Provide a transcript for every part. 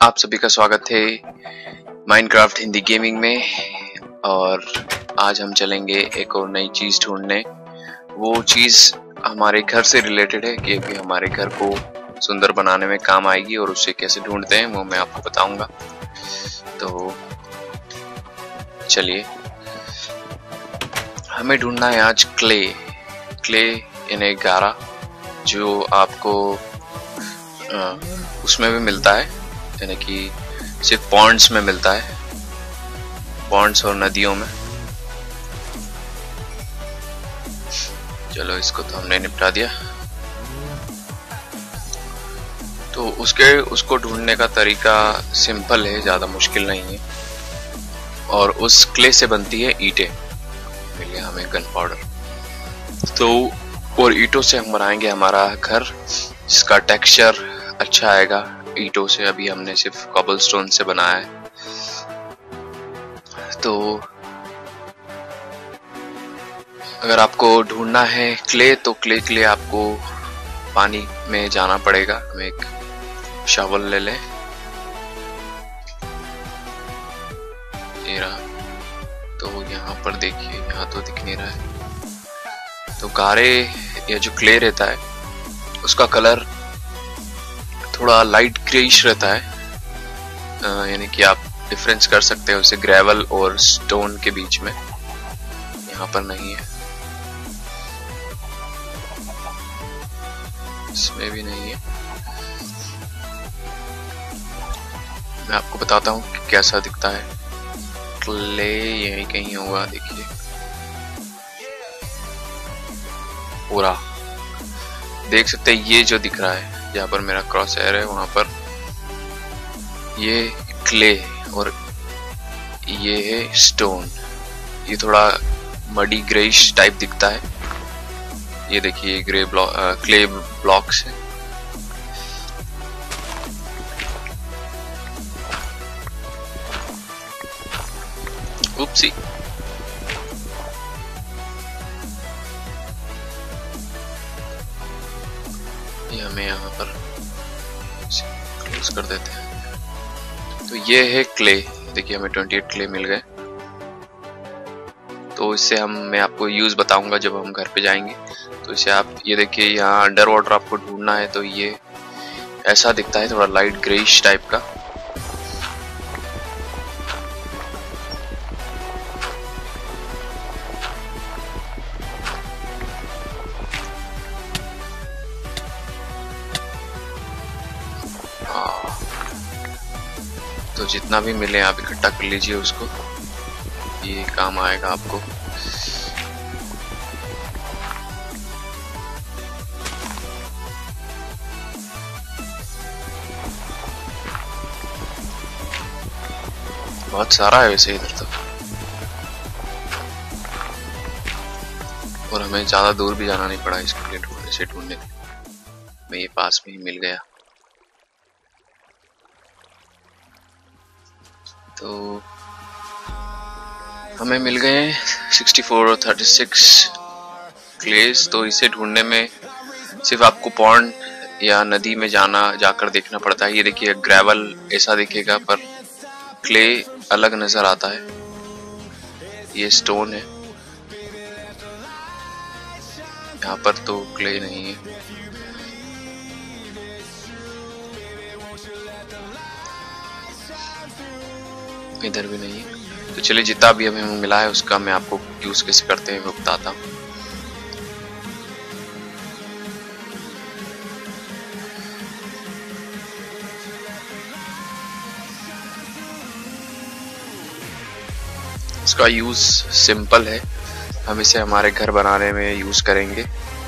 आप सभी का स्वागत है माइनक्राफ्ट हिंदी गेमिंग में। और आज हम चलेंगे एक और नई चीज ढूंढने। वो चीज हमारे घर से रिलेटेड है क्योंकि हमारे घर को सुंदर बनाने में काम आएगी और उसे कैसे ढूंढते हैं वो मैं आपको बताऊंगा। तो चलिए, हमें ढूंढना है आज क्ले यानी गारा, जो आपको उसमें भी मिलता है, यानी कि सिर्फ पॉन्ड्स में मिलता है, पॉन्ड्स और नदियों में। चलो, इसको तो हमने निपटा दिया। तो उसको ढूंढने का तरीका सिंपल है, ज्यादा मुश्किल नहीं है। और उस क्ले से बनती है ईंटें, मिल गया हमें गन पाउडर। तो और ईंटों से हम बनाएंगे हमारा घर, जिसका टेक्सचर अच्छा आएगा ईंटों से। अभी हमने सिर्फ कॉबलस्टोन से बनाया है। तो अगर आपको ढूंढना है क्ले, तो क्ले के लिए आपको पानी में जाना पड़ेगा। हम एक शावल ले लें, ये रहा। तो यहाँ पर देखिए, यहाँ तो दिख नहीं रहा है। तो गारे या जो क्ले रहता है उसका कलर थोड़ा लाइट ग्रेइश रहता है, यानी कि आप डिफरेंस कर सकते हैं उसे ग्रेवल और स्टोन के बीच में। यहाँ पर नहीं है, इसमें भी नहीं है। मैं आपको बताता हूँ कि कैसा दिखता है क्ले। यही कहीं होगा, देखिए पूरा देख सकते हैं। ये जो दिख रहा है, जहाँ पर मेरा क्रॉस एयर है वहां पर, ये क्ले और ये है स्टोन। ये थोड़ा मडी ग्रेइश टाइप दिखता है। ये देखिए क्ले ब्लॉक्स है। उपसी, ये हमें यहाँ पर क्लोज कर देते हैं। तो ये है क्ले, देखिए हमें 28 क्ले मिल गए। तो इससे मैं आपको यूज बताऊंगा जब हम घर पे जाएंगे। तो इसे आप ये देखिए, यहाँ अंडर वाटर आपको ढूंढना है तो ये ऐसा दिखता है, थोड़ा लाइट ग्रेइश टाइप का। तो जितना भी मिले आप इकट्ठा कर लीजिए उसको, ये काम आएगा आपको। बहुत सारा है वैसे इधर तो, और हमें ज्यादा दूर भी जाना नहीं पड़ा इसके लिए ढूंढने में ये पास में ही मिल गया। तो हमें मिल गए 64 और 36 क्लेस। तो इसे ढूंढने में सिर्फ आपको पॉन्ड या नदी में जाकर देखना पड़ता है। ये देखिए, ग्रेवल ऐसा दिखेगा पर क्ले अलग नजर आता है। ये स्टोन है, यहाँ पर तो क्ले नहीं है। इधर भी नहीं है। तो चलिए, जितना भी हमें मिला है उसका मैं आपको यूज कैसे करते हैं वो बताता हूँ। इसका यूज सिंपल है, हम इसे हमारे घर बनाने में यूज करेंगे।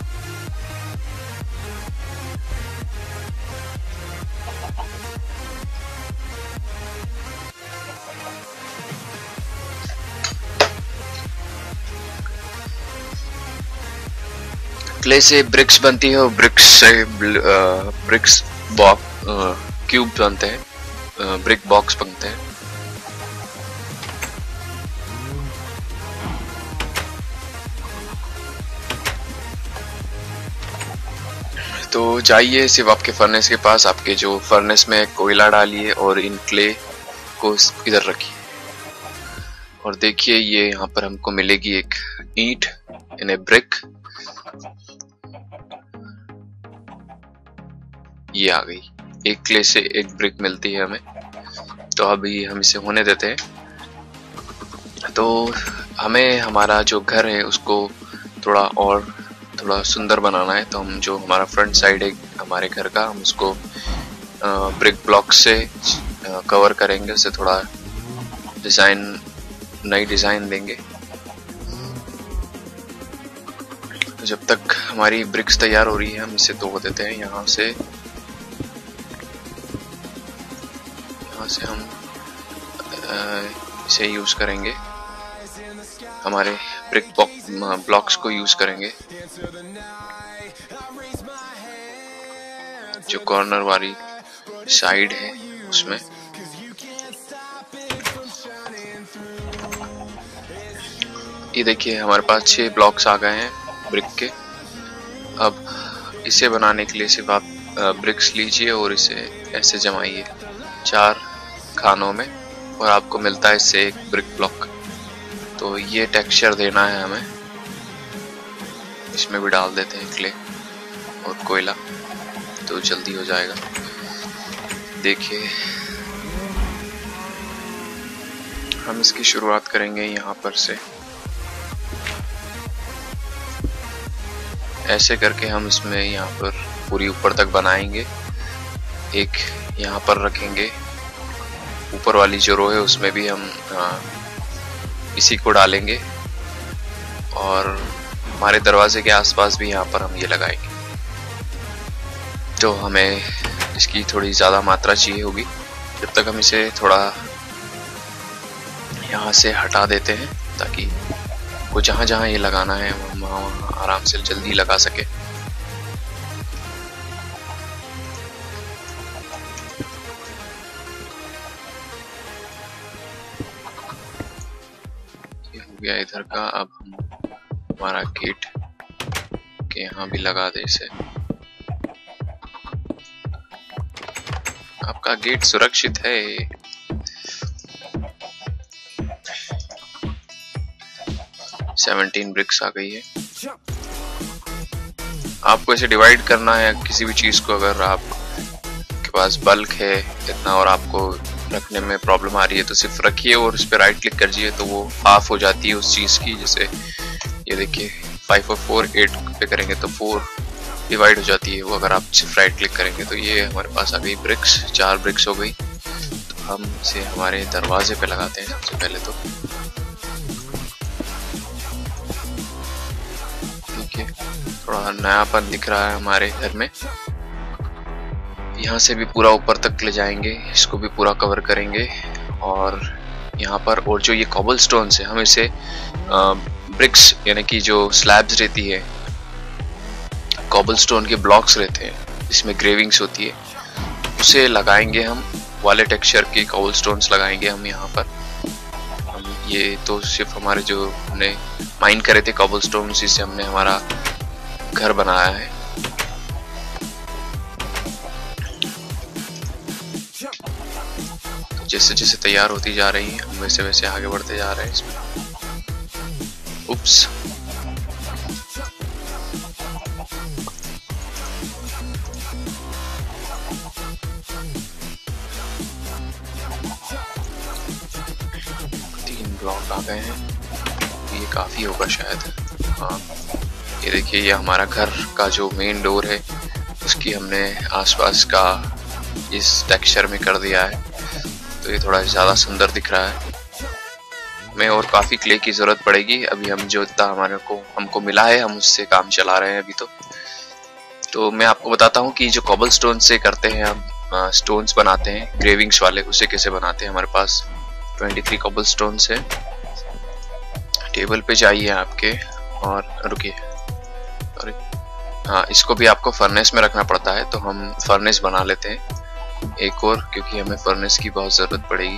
क्ले से ब्रिक्स बनती है और ब्रिक्स से ब्रिक्स क्यूब बनते हैं, ब्रिक बॉक्स बनते हैं। तो जाइए सिर्फ आपके फर्नेस के पास, आपके जो फर्नेस में कोयला डालिए और इन क्ले को इधर रखिए और देखिए ये यहाँ पर हमको मिलेगी एक ईंट यानी ब्रिक। ये आ गई, एक क्ले से एक ब्रिक मिलती है हमें। तो अभी हम इसे होने देते हैं। तो हमें हमारा जो घर है उसको थोड़ा सुंदर बनाना है। तो हम जो हमारा फ्रंट साइड है हमारे घर का, हम उसको ब्रिक ब्लॉक से कवर करेंगे, उसे थोड़ा नई डिजाइन देंगे। तो जब तक हमारी ब्रिक्स तैयार हो रही है हम इसे तोड़ देते हैं। यहाँ से हम इसे यूज करेंगे, हमारे ब्रिक ब्लॉक्स को यूज करेंगे। जो कॉर्नर वाली साइड है उसमें ये देखिए हमारे पास 6 ब्लॉक्स आ गए हैं ब्रिक के। अब इसे बनाने के लिए सिर्फ आप ब्रिक्स लीजिए और इसे ऐसे जमाइए 4 खानों में और आपको मिलता है इससे एक ब्रिक ब्लॉक। तो ये टेक्सचर देना है हमें। इसमें भी डाल देते हैं क्ले और कोयला, तो जल्दी हो जाएगा। देखिए हम इसकी शुरुआत करेंगे यहाँ पर से, ऐसे करके हम इसमें यहाँ पर पूरी ऊपर तक बनाएंगे। एक यहाँ पर रखेंगे, ऊपर वाली जो रो है उसमें भी हम इसी को डालेंगे और हमारे दरवाजे के आसपास भी यहाँ पर हम ये लगाएंगे। तो हमें इसकी थोड़ी ज़्यादा मात्रा चाहिए होगी। जब तक हम इसे थोड़ा यहाँ से हटा देते हैं ताकि वो जहाँ जहाँ ये लगाना है वहाँ आराम से जल्दी लगा सके। ये हो गया इधर का। अब हम हमारा गेट के यहाँ भी लगा दे इसे। आपका गेट सुरक्षित है। सेवनटीन ब्रिक्स आ गई है। आपको इसे डिवाइड करना है किसी भी चीज को। अगर आपके पास बल्क है इतना और आपको रखने में प्रॉब्लम आ रही है तो सिर्फ रखिए और उस पर राइट क्लिक करिए तो वो हाफ हो जाती है उस चीज की। जैसे ये देखिए 5 और 4 8 पे करेंगे तो 4 डिवाइड हो जाती है वो, अगर आप सिर्फ राइट क्लिक करेंगे। तो ये हमारे पास आ गई ब्रिक्स, 4 ब्रिक्स हो गई। तो हम इसे हमारे दरवाजे पे लगाते हैं सबसे पहले। तो देखिए थोड़ा नयापन दिख रहा है हमारे घर में। यहाँ से भी पूरा ऊपर तक ले जाएंगे, इसको भी पूरा कवर करेंगे। और यहाँ पर और जो ये कॉबल स्टोन्स है हम इसे ब्रिक्स यानी कि जो स्लैब्स रहती है, कॉबल स्टोन के ब्लॉक्स रहते हैं इसमें ग्रेविंग्स होती है, उसे लगाएंगे हम। वाले टेक्सचर के कॉबल स्टोन्स लगाएंगे हम यहाँ पर। हम ये तो सिर्फ हमारे जो हमने माइन करे थे कॉबल स्टोन्स, जिससे हमने हमारा घर बनाया है। तो जैसे जैसे तैयार होती जा रही है हम वैसे वैसे आगे बढ़ते जा रहे हैं इसमें। उप्स, ब्लॉक आ गए हैं, ये काफी होगा शायद। हाँ ये देखिए ये हमारा घर का जो मेन डोर है उसकी हमने आसपास का इस टेक्सचर में कर दिया है। तो ये थोड़ा ज़्यादा सुंदर दिख रहा है। हमें और काफ़ी क्ले की ज़रूरत पड़ेगी। अभी हम जो इतना हमको मिला है हम उससे काम चला रहे हैं अभी। तो मैं आपको बताता हूँ कि जो कॉबल स्टोन से करते हैं हम स्टोन्स बनाते हैं ग्रेविंग्स वाले, उसे कैसे बनाते हैं। हमारे पास 23 कॉबल स्टोन्स है। टेबल पे जाइए आपके और रुकिए, अरे हाँ इसको भी आपको फर्नेस में रखना पड़ता है। तो हम फर्नेस बना लेते हैं एक और, क्योंकि हमें फर्नेस की बहुत ज़रूरत पड़ेगी।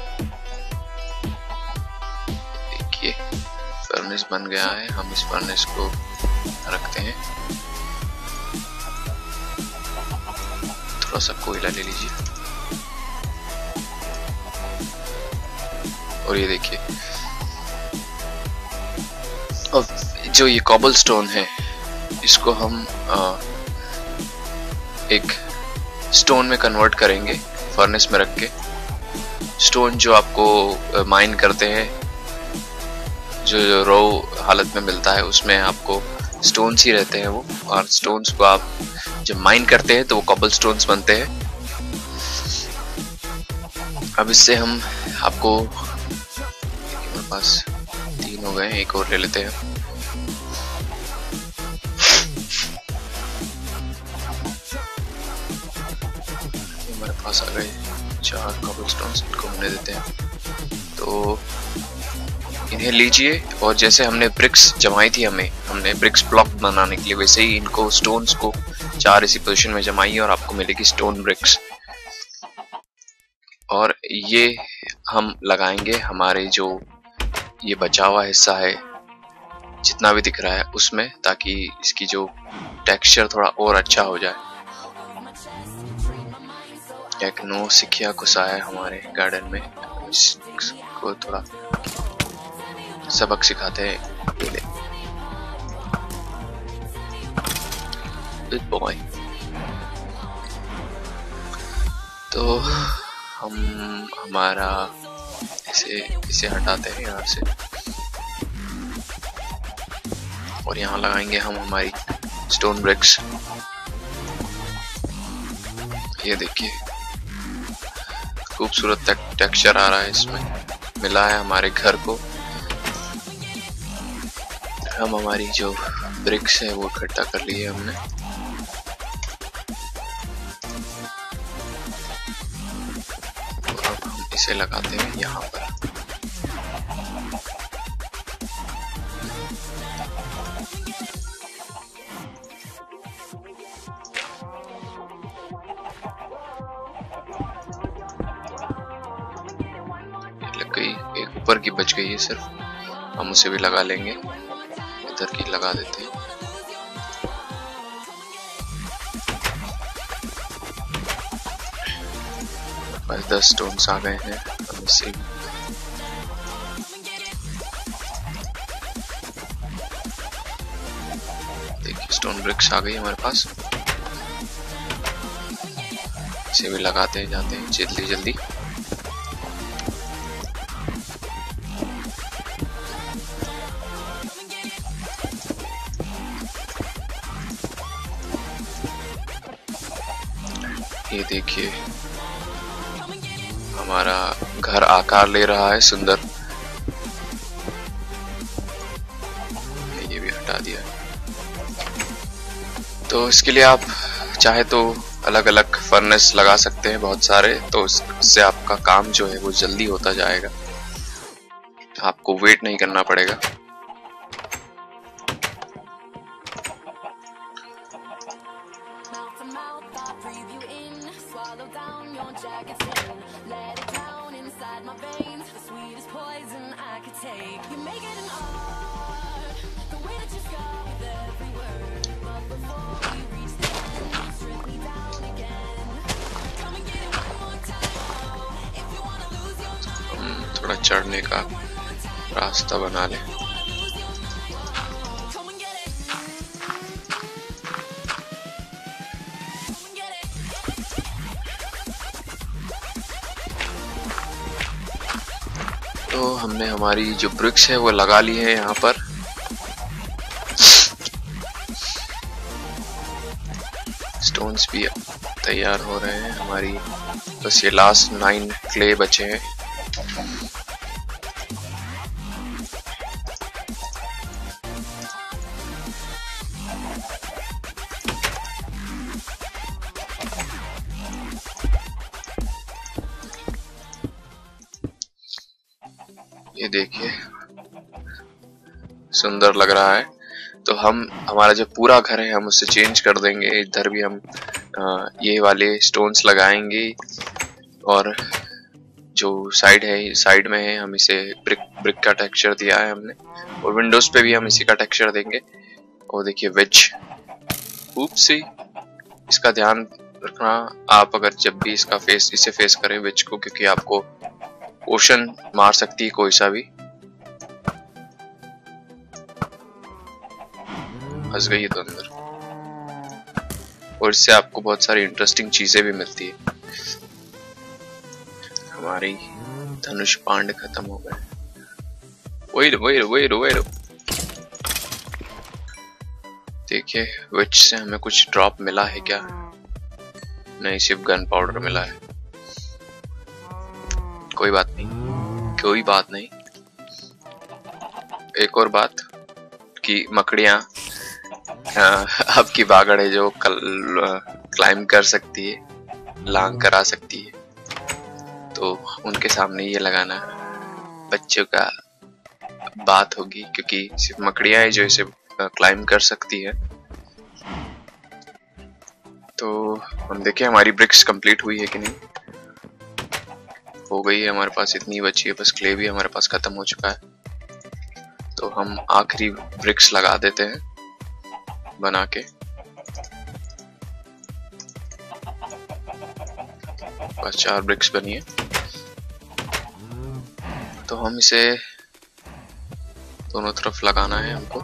देखिए फर्नेस बन गया है, हम इस फर्नेस को रखते हैं। थोड़ा सा कोयला ले लीजिए और ये देखिए, अब जो ये कॉबलस्टोन है इसको हम एक स्टोन में कन्वर्ट करेंगे, फर्नेस में रख के। स्टोन जो आपको माइन करते हैं, जो रॉ हालत में मिलता है उसमें आपको स्टोन्स ही रहते हैं वो, और स्टोन्स को आप जब माइन करते हैं तो वो कॉबलस्टोन्स बनते हैं। अब इससे हम आपको, मेरे पास 3 हो गए, एक और ले लेते हैं। हमारे पास आ गए 4 कॉबलस्टोन्स, इनको होने देते हैं। तो इन्हें लीजिए और जैसे हमने ब्रिक्स जमाई थी, हमने ब्रिक्स ब्लॉक बनाने के लिए, वैसे ही इनको स्टोन्स को 4 इसी पोजीशन में जमाइए और आपको मिलेगी स्टोन ब्रिक्स। और ये हम लगाएंगे हमारे जो ये बचा हुआ हिस्सा है जितना भी दिख रहा है उसमें, ताकि इसकी जो टेक्सचर थोड़ा और अच्छा हो जाए। एक नो सिखिया घुसा है हमारे गार्डन में, इसको थोड़ा सबक सिखाते हैं। Good boy. तो हम हमारा इसे हटाते हैं यहाँ से और यहाँ लगाएंगे हम हमारी स्टोन ब्रिक्स। ये देखिए खूबसूरत टेक्सचर आ रहा है इसमें, मिला है हमारे घर को। हम हमारी जो ब्रिक्स है वो इकट्ठा कर लिए हमने। और अब हम इसे लगाते हैं यहाँ पर। लग गई, एक ऊपर की बच गई है सिर्फ, हम उसे भी लगा लेंगे। इधर की लगा देते हैं। बस 10 स्टोन्स आ गए हैं, हम इसे देखिए स्टोन ब्रिक्स आ गई हमारे पास। इसे भी लगाते हैं जाते हैं जल्दी जल्दी। ये देखिए हमारा घर आकार ले रहा है सुंदर। ये भी हटा दिया। तो इसके लिए आप चाहे तो अलग अलग फर्नेस लगा सकते हैं बहुत सारे, तो इससे आपका काम जो है वो जल्दी होता जाएगा, आपको वेट नहीं करना पड़ेगा। थोड़ा चढ़ने का रास्ता बना लें। तो हमने हमारी जो ब्रिक्स है वो लगा ली है यहाँ पर। स्टोन्स भी तैयार हो रहे हैं हमारी, बस ये लास्ट 9 क्ले बचे हैं। ये देखिए सुंदर लग रहा है। तो हम हमारा जो पूरा घर है हम उससे चेंज कर देंगे। इधर भी हम ये वाले स्टोन्स लगाएंगे और जो साइड है, साइड में है, हम इसे ब्रिक का टेक्सचर दिया है हमने, और विंडोज पे भी हम इसी का टेक्सचर देंगे। और देखिए वेज, ऊप्सी, इसका ध्यान रखना आप अगर जब भी इसे फेस करें विच को, क्योंकि आपको ओशन मार सकती है कोई सा भी। फंस गई है तो अंदर, और इससे आपको बहुत सारी इंटरेस्टिंग चीजें भी मिलती है। हमारी धनुष पांड खत्म हो गए। वेट देखिए विच से हमें कुछ ड्रॉप मिला है क्या? नहीं, सिर्फ गन पाउडर मिला है। कोई बात नहीं। एक और बात कि मकड़ियां आपकी बागड़ है जो क्लाइंब कर सकती है, लांग करा सकती है, तो उनके सामने ये लगाना बच्चों का बात होगी, क्योंकि सिर्फ मकड़ियां है जो इसे क्लाइंब कर सकती है। तो हम देखें हमारी ब्रिक्स कंप्लीट हुई है कि नहीं। हो गई है, हमारे पास इतनी बची है, बस क्ले भी हमारे पास खत्म हो चुका है। तो हम आखिरी ब्रिक्स लगा देते हैं बना के। बस 4 ब्रिक्स बनी है, तो हम इसे दोनों तरफ लगाना है हमको।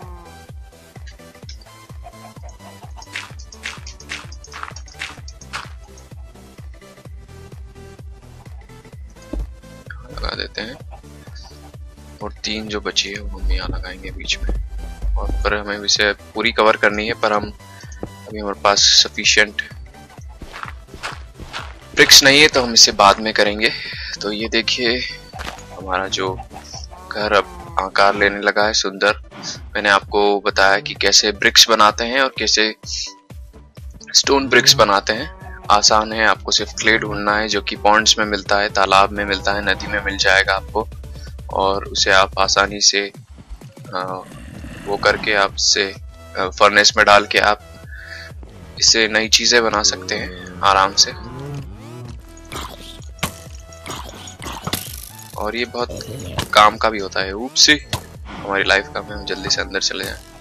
लगा देते हैं, और 3 जो बची है वो हम यहाँ लगाएंगे बीच में। और पर हमें इसे पूरी कवर करनी है, पर हम अभी हमारे पास सफिशिएंट ब्रिक्स नहीं है, तो हम इसे बाद में करेंगे। तो ये देखिए हमारा जो घर अब आकार लेने लगा है सुंदर। मैंने आपको बताया कि कैसे ब्रिक्स बनाते हैं और कैसे स्टोन ब्रिक्स बनाते हैं। आसान है, आपको सिर्फ क्ले ढूंढना है जो कि पॉन्ड्स में मिलता है, तालाब में मिलता है, नदी में मिल जाएगा आपको, और उसे आप आसानी से वो करके आप इसे फर्नेस में डाल के आप इससे नई चीजें बना सकते हैं आराम से। और ये बहुत काम का भी होता है। ऊप्सी, हमारी लाइफ का में हम जल्दी से अंदर चले जाएं।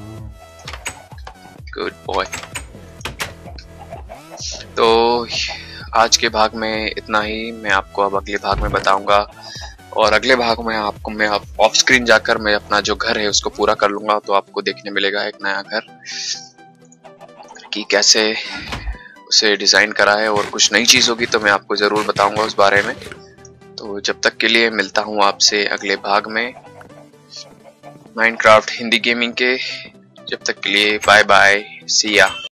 Good boy. तो आज के भाग में इतना ही। मैं आपको अब अगले भाग में बताऊंगा, और अगले भाग में आपको मैं ऑफ स्क्रीन जाकर मैं अपना जो घर है उसको पूरा कर लूंगा, तो आपको देखने मिलेगा एक नया घर कि कैसे उसे डिजाइन करा है, और कुछ नई चीज होगी तो मैं आपको जरूर बताऊंगा उस बारे में। तो जब तक के लिए मिलता हूँ आपसे अगले भाग में माइनक्राफ्ट हिंदी गेमिंग के। जब तक के लिए बाय बाय, सी या।